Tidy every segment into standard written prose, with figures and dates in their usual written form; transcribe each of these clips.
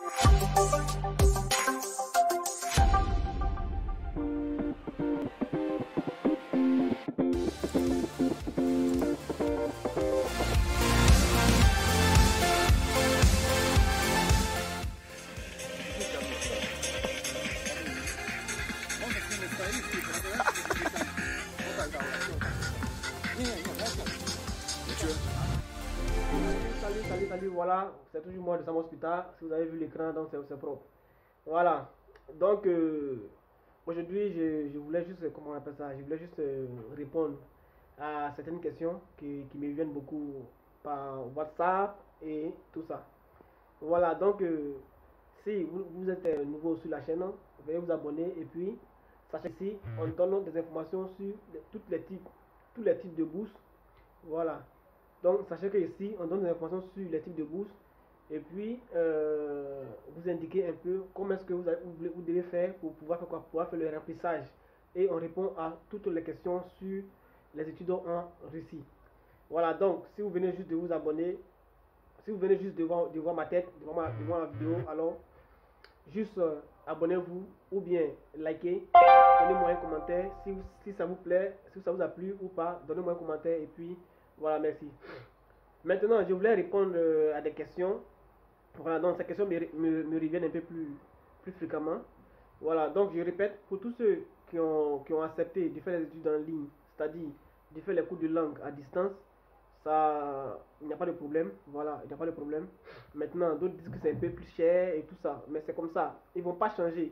Salut, voilà, c'est toujours moi de Sam Hospital. Si vous avez vu l'écran, donc c'est propre. Voilà, donc aujourd'hui, je voulais juste, comment on appelle ça, je voulais juste répondre à certaines questions qui me viennent beaucoup par WhatsApp et tout ça. Voilà, donc si vous êtes nouveau sur la chaîne, veuillez vous abonner et puis sachez ici, on donne des informations sur tous les types de bourses. Voilà. Donc, sachez que ici, on donne des informations sur les types de bourses et puis vous indiquez un peu comment est-ce que vous devez faire pour pouvoir faire quoi, pour pouvoir faire le remplissage. Et on répond à toutes les questions sur les études en Russie. Voilà, donc, si vous venez juste de vous abonner, si vous venez juste de voir ma tête, de voir ma vidéo, alors juste abonnez-vous ou bien likez, donnez-moi un commentaire si ça vous plaît, si ça vous a plu ou pas, donnez-moi un commentaire et puis voilà, merci. Maintenant, je voulais répondre à des questions. Voilà, donc ces questions me reviennent un peu plus fréquemment. Voilà, donc je répète, pour tous ceux qui ont accepté de faire les études en ligne, c'est-à-dire de faire les cours de langue à distance, ça, il n'y a pas de problème. Voilà, il n'y a pas de problème. Maintenant, d'autres disent que c'est un peu plus cher et tout ça, mais c'est comme ça. Ils ne vont pas changer.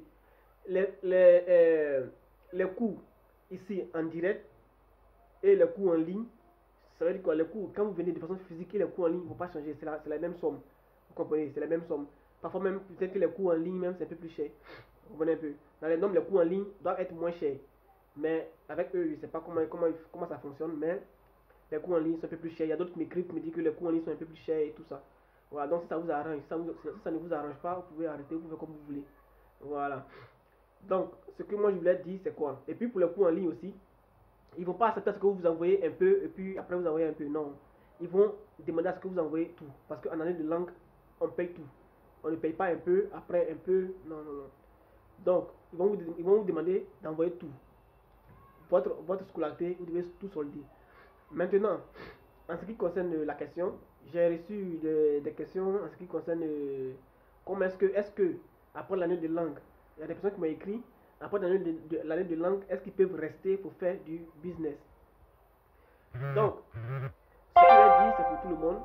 Les cours ici en direct et les cours en ligne, ça veut dire quoi, les cours, quand vous venez de façon physique et les cours en ligne ne vont pas changer, c'est la même somme. Vous comprenez, c'est la même somme. Parfois même, peut-être que les cours en ligne même c'est un peu plus cher. Vous comprenez un peu. Dans les normes, les cours en ligne doivent être moins chers. Mais avec eux, je ne sais pas comment ça fonctionne, mais les cours en ligne sont un peu plus chers. Il y a d'autres qui m'écrivent, qui me disent que les cours en ligne sont un peu plus chers et tout ça. Voilà, donc si ça vous arrange, si ça ne vous arrange pas, vous pouvez arrêter, vous pouvez comme vous voulez. Voilà. Donc, ce que moi je voulais dire, c'est quoi? Et puis pour les cours en ligne aussi, ils vont pas accepter à ce que vous envoyez un peu et puis après vous envoyez un peu. Non. Ils vont demander à ce que vous envoyez tout. Parce qu'en année de langue, on paye tout. On ne paye pas un peu, après un peu. Non, non, non. Donc, ils vont vous demander d'envoyer tout. Votre scolarité, vous devez tout solder. Maintenant, en ce qui concerne la question, j'ai reçu des questions en ce qui concerne comment est-ce que après l'année de langue, il y a des personnes qui m'ont écrit après l'année de langue, est-ce qu'ils peuvent rester pour faire du business? Donc, ce que je vais dire, c'est pour tout le monde.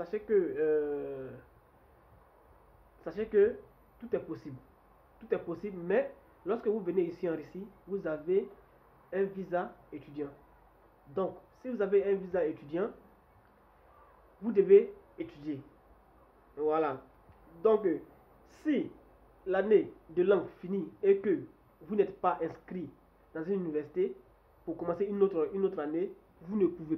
Sachez que tout est possible. Tout est possible, mais lorsque vous venez ici en Russie, vous avez un visa étudiant. Donc, si vous avez un visa étudiant, vous devez étudier. Voilà. Donc, si l'année de langue finit et que vous n'êtes pas inscrit dans une université pour commencer une autre année, vous ne pouvez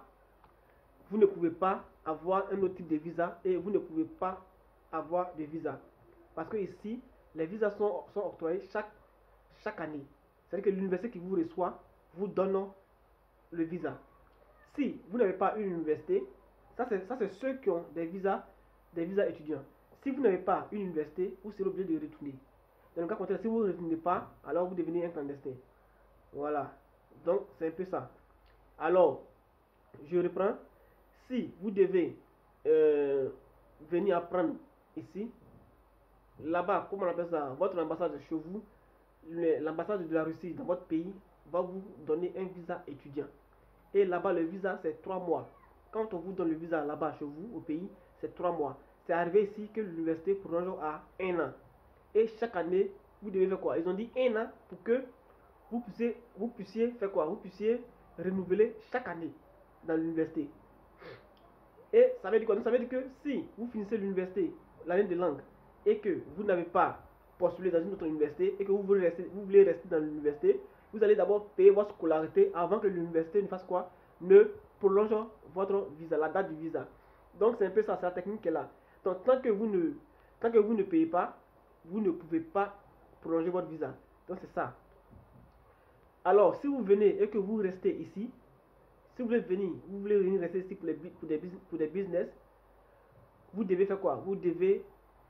pas avoir un autre type de visa et vous ne pouvez pas avoir de visa. Parce que ici, les visas sont octroyés chaque année. C'est-à-dire que l'université qui vous reçoit vous donne le visa. Si vous n'avez pas une université, ça c'est ceux qui ont des visas étudiants. Si vous n'avez pas une université, vous serez obligé de retourner. Dans le cas contraire, si vous ne retournez pas, alors vous devenez un clandestin. Voilà. Donc, c'est un peu ça. Alors, je reprends. Si vous devez venir apprendre ici, là-bas, comment on appelle ça, votre ambassade chez vous, l'ambassade de la Russie dans votre pays va vous donner un visa étudiant. Et là-bas, le visa, c'est 3 mois. Quand on vous donne le visa là-bas chez vous, au pays, c'est 3 mois. C'est arrivé ici que l'université prolonge à 1 an. Et chaque année, vous devez faire quoi? Ils ont dit 1 an pour que vous puissiez faire quoi? Vous puissiez renouveler chaque année dans l'université. Et ça veut dire quoi? Ça veut dire que si vous finissez l'université, l'année de langue, et que vous n'avez pas postulé dans une autre université, et que vous voulez rester dans l'université, vous allez d'abord payer votre scolarité avant que l'université ne fasse quoi? Ne prolonge votre visa, la date du visa. Donc c'est un peu ça, c'est la technique qui est là. Donc tant que vous ne payez pas, vous ne pouvez pas prolonger votre visa. Donc c'est ça. Alors si vous venez et que vous restez ici, si vous voulez venir rester ici pour des business, vous devez faire quoi? Vous devez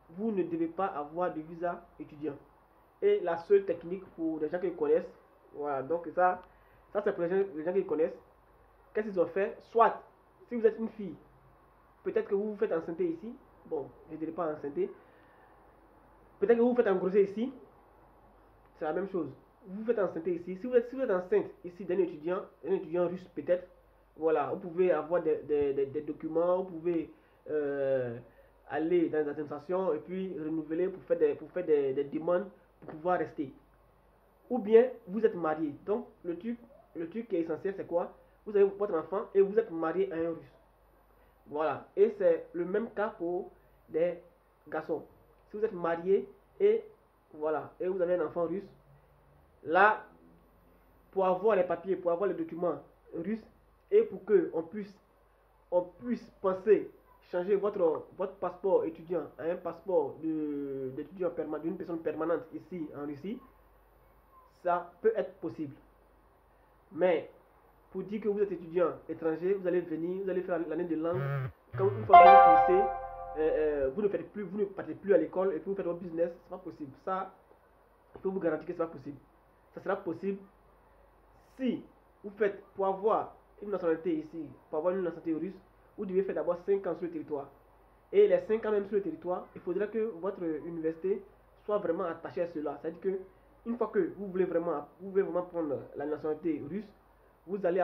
vous ne devez pas avoir de visa étudiant. Et la seule technique pour les gens qui connaissent, voilà, donc ça c'est pour les gens qui connaissent. Qu'est-ce qu'ils ont fait? Soit, si vous êtes une fille, peut-être que vous vous faites enceinte ici. Bon, je ne dirais pas enceinte. Peut-être que vous vous faites engrosser ici. C'est la même chose. Vous vous faites enceinte ici. Si vous êtes enceinte ici d'un étudiant russe peut-être, voilà, vous pouvez avoir des documents, vous pouvez aller dans les administrations et puis renouveler pour faire des demandes pour pouvoir rester. Ou bien vous êtes marié. Donc le truc qui est essentiel, c'est quoi? Vous avez votre enfant et vous êtes marié à un russe. Voilà. Et c'est le même cas pour des garçons. Si vous êtes marié et voilà, et vous avez un enfant russe, là, pour avoir les papiers, pour avoir les documents russes et pour que on puisse penser changer votre passeport étudiant à un passeport d'étudiant permanent, d'une personne permanente ici en Russie, ça peut être possible. Mais pour dire que vous êtes étudiant étranger, vous allez venir, vous allez faire l'année de langue. Quand une fois que vous finissez, vous ne partez plus à l'école et puis vous faites votre business, c'est pas possible. Ça, je peux vous garantir que c'est pas possible. Ça sera possible si vous faites, pour avoir une nationalité ici, pour avoir une nationalité russe, vous devez faire d'abord 5 ans sur le territoire. Et les 5 ans même sur le territoire, il faudra que votre université soit vraiment attachée à cela. C'est-à-dire que une fois que vous voulez vraiment prendre la nationalité russe, vous allez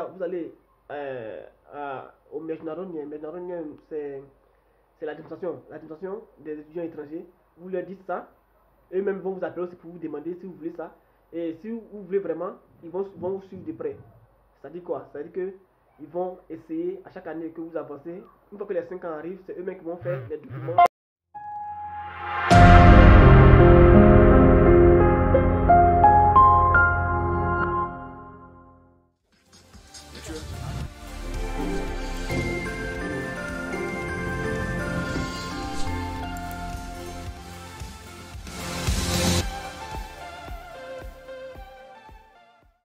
au Международное, c'est l'administration des étudiants étrangers. Vous leur dites ça, eux-mêmes vont vous appeler aussi pour vous demander si vous voulez ça. Et si vous voulez vraiment, ils vont vous suivre de près. Ça dit quoi? Ça dit que ils vont essayer à chaque année que vous avancez. Une fois que les 5 ans arrivent, c'est eux-mêmes qui vont faire les documents.